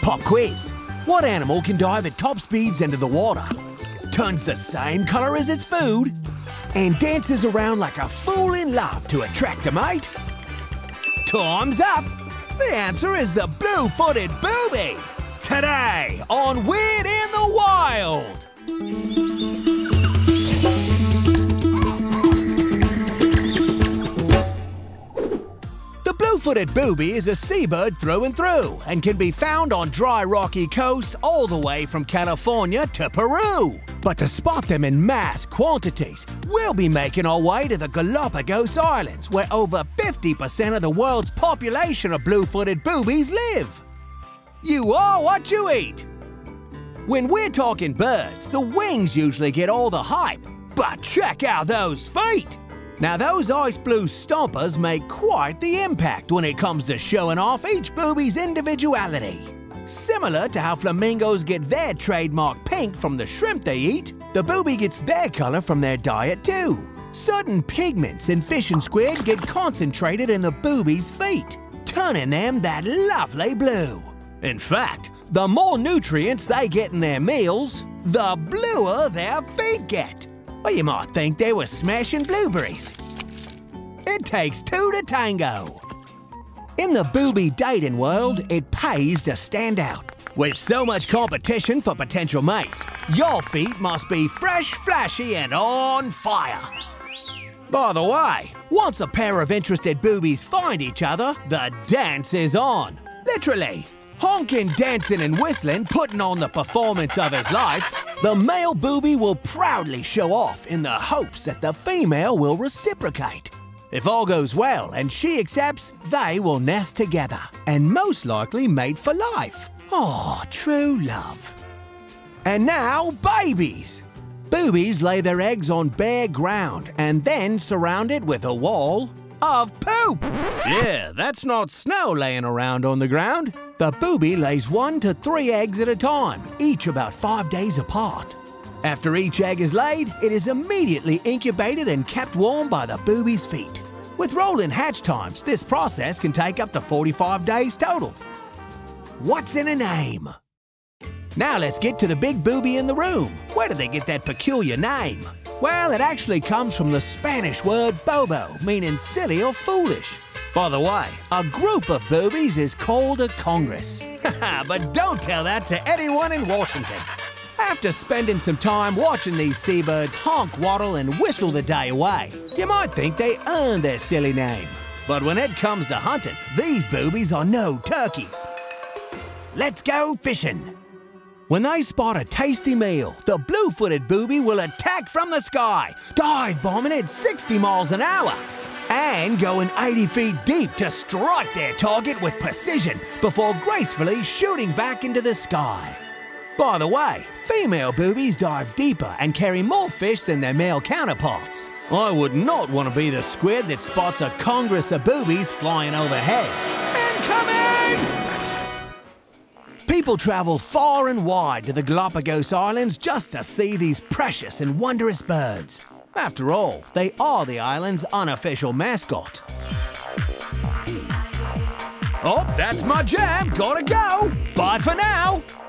Pop quiz. What animal can dive at top speeds into the water, turns the same colour as its food, and dances around like a fool in love to attract a mate? Time's up! The answer is the Blue Footed Booby! Today on Weird in the Wild! The blue-footed booby is a seabird through and through and can be found on dry rocky coasts all the way from California to Peru. But to spot them in mass quantities, we'll be making our way to the Galapagos Islands, where over 50% of the world's population of blue-footed boobies live. You are what you eat. When we're talking birds, the wings usually get all the hype, but check out those feet! Now those ice blue stompers make quite the impact when it comes to showing off each booby's individuality. Similar to how flamingos get their trademark pink from the shrimp they eat, the booby gets their colour from their diet too. Certain pigments in fish and squid get concentrated in the booby's feet, turning them that lovely blue. In fact, the more nutrients they get in their meals, the bluer their feet get. Or you might think they were smashing blueberries. It takes two to tango. In the booby dating world, it pays to stand out. With so much competition for potential mates, your feet must be fresh, flashy, and on fire. By the way, once a pair of interested boobies find each other, the dance is on. Literally. Honking, dancing and whistling, putting on the performance of his life, the male booby will proudly show off in the hopes that the female will reciprocate. If all goes well and she accepts, they will nest together and most likely mate for life. Oh, true love. And now, babies. Boobies lay their eggs on bare ground and then surround it with a wall of poop. Yeah, that's not snow laying around on the ground. The booby lays 1 to 3 eggs at a time, each about 5 days apart. After each egg is laid, it is immediately incubated and kept warm by the booby's feet. With rolling hatch times, this process can take up to 45 days total. What's in a name? Now let's get to the big booby in the room. Where did they get that peculiar name? Well, it actually comes from the Spanish word bobo, meaning silly or foolish. By the way, a group of boobies is called a congress. But don't tell that to anyone in Washington. After spending some time watching these seabirds honk, waddle, and whistle the day away, you might think they earned their silly name. But when it comes to hunting, these boobies are no turkeys. Let's go fishing. When they spot a tasty meal, the blue-footed booby will attack from the sky, dive bombing at 60 miles an hour, and going 80 feet deep to strike their target with precision before gracefully shooting back into the sky. By the way, female boobies dive deeper and carry more fish than their male counterparts. I would not want to be the squid that spots a congress of boobies flying overhead. Incoming! People travel far and wide to the Galapagos Islands just to see these precious and wondrous birds. After all, they are the island's unofficial mascot. Oh, that's my jam. Gotta go. Bye for now.